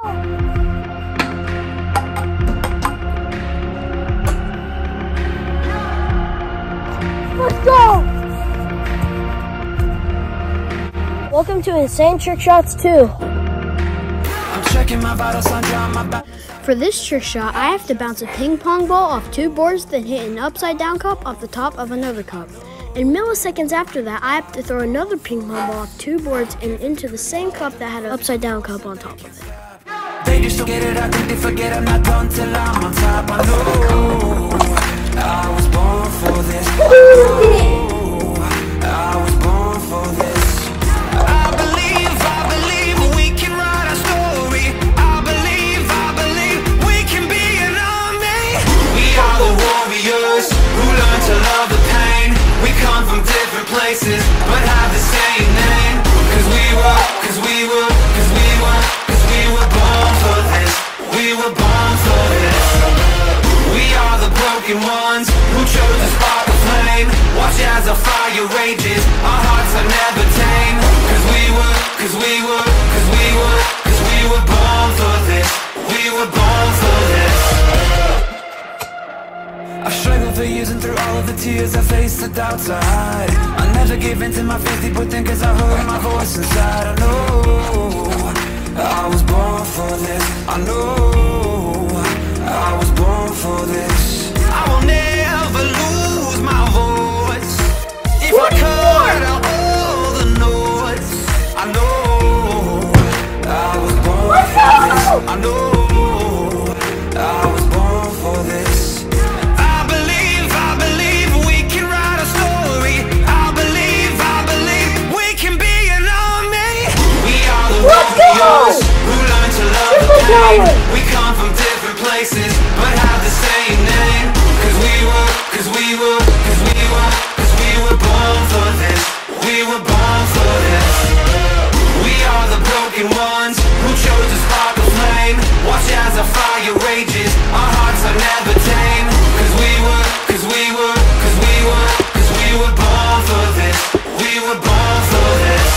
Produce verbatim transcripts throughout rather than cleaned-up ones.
Let's go! Welcome to Insane Trick Shots two. I'm checking my vitals, I'm drawing my back. For this trick shot, I have to bounce a ping pong ball off two boards, then hit an upside down cup off the top of another cup. In milliseconds after that, I have to throw another ping pong ball off two boards and into the same cup that had an upside down cup on top of it. They just don't get it, I think they forget I'm not done till I'm on top. I know I was born for this. I was born for this. I believe, I believe we can write our story. I believe, I believe we can be an army. We are the warriors who learn to love the pain. We come from different places but have the same name. Cause we were, cause we were, cause we were, cause we were born for this. We were born for this. We are the broken ones who chose to spark a flame. Watch as our fire rages, our hearts are never tame. Cause we were, cause we were, cause we were, cause we were born for this. We were born for this. I've struggled for years and through all of the tears I faced the doubts I hide. I never gave in to my fears, deep within, cause I heard my voice inside. I know I was born for this. I know I was born for this. I will never lose my voice. If I cut out all the noise, I know I was born for this. I know I was born for this. I believe, I believe we can write a story. I believe, I believe we can be an army. We are the warriors who learn to love the pain. We come from different places but have the same name. Cause we were, cause we were, cause we were, cause we were born for this. We were born for this. We are the broken ones who chose to spark a flame. Watch as our fire rages, our hearts are never tame. Cause we were, cause we were, cause we were, cause we were born for this. We were born for this.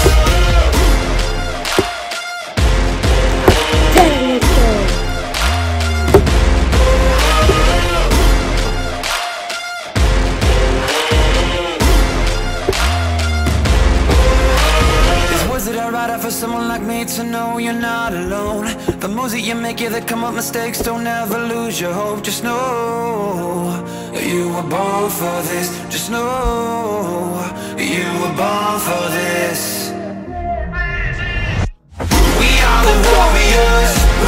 For someone like me to know you're not alone. The moves that you make, yeah, that come up mistakes. Don't ever lose your hope. Just know you were born for this. Just know you were born for this. We are the warriors